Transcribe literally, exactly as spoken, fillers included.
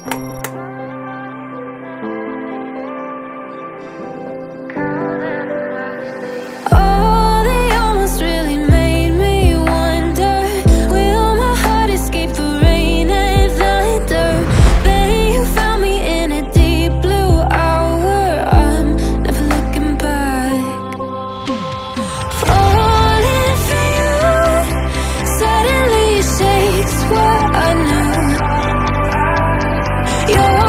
Oh, they almost really made me wonder, will my heart escape the rain and thunder? Then you found me in a deep blue hour, I'm never looking back. Falling for you suddenly shakes what I knew. You're